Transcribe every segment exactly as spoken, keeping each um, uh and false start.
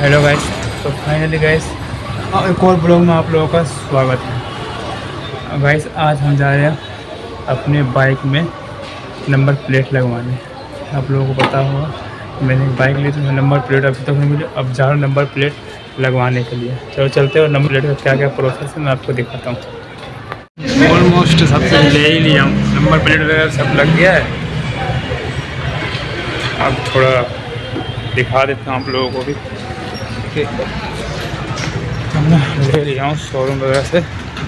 Hello guys, तो finally guys एक और ब्लॉग में आप लोगों का स्वागत है। गाइस आज हम जा रहे हैं अपने बाइक में नंबर प्लेट लगवाने। आप लोगों को पता होगा मैंने बाइक ली तो नंबर प्लेट अभी तक नहीं मिली, अब जा रहा हूँ नंबर प्लेट लगवाने के लिए। चलो चलते हैं और नंबर प्लेट का क्या क्या प्रोसेस है मैं आपको दिखाता हूँ। ऑलमोस्ट सब कुछ ले ही लिया हूँ, नंबर प्लेट वगैरह सब लग गया है। अब थोड़ा दिखा देता हूँ आप लोगों को भी। मैं ले लिया हूँ शोरूम वगैरह से।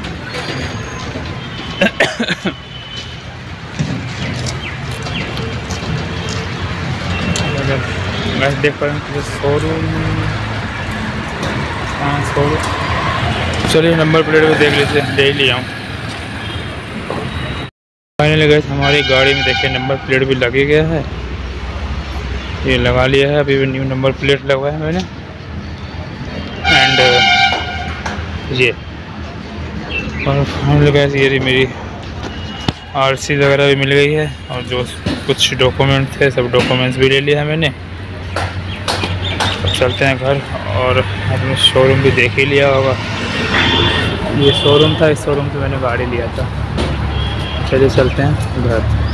मैं देख पा रहा हूँ शोरूम, हाँ शोरूम। चलिए नंबर प्लेट को देख लेते हैं, ले लिया हूँ। फाइनली गए हमारी गाड़ी में देखिए नंबर प्लेट भी लग गया है, ये लगा लिया है। अभी भी न्यू नंबर प्लेट लगवाया है मैंने। एंड ये और फाइनली गैस ये मेरी आरसी वगैरह भी मिल गई है और जो कुछ डॉक्यूमेंट्स थे सब डॉक्यूमेंट्स भी ले लिया है मैंने। अब चलते हैं घर और अपने शोरूम भी देख ही लिया होगा। ये शोरूम था, इस शोरूम से मैंने गाड़ी लिया था। चलिए चलते हैं घर।